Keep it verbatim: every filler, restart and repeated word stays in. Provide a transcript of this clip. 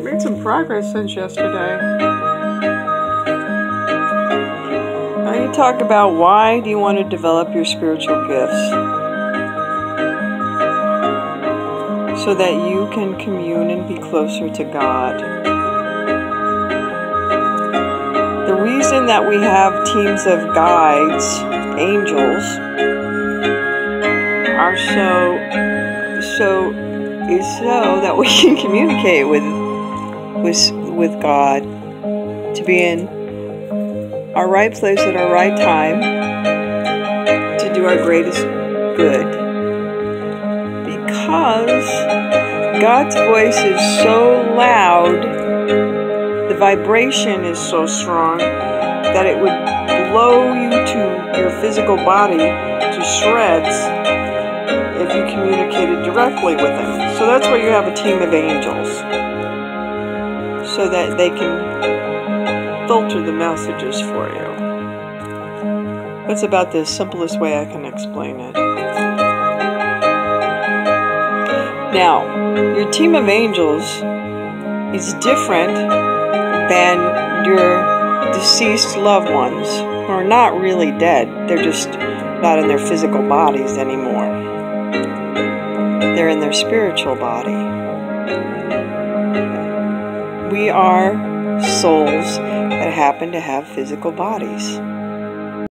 made some progress since yesterday. Now you talk about why do you want to develop your spiritual gifts? So that you can commune and be closer to God. The reason that we have teams of guides, angels, are so, so, is so that we can communicate with, with, with God, to be in our right place at our right time, to do our greatest good. Because God's voice is so loud, the vibration is so strong, that it would blow you to your physical body to shreds if you communicated directly with Him. So that's why you have a team of angels, so that they can filter the messages for you. That's about the simplest way I can explain it. Now, your team of angels is different than your deceased loved ones, who are not really dead. They're just not in their physical bodies anymore. They're in their spiritual body. We are souls that happen to have physical bodies.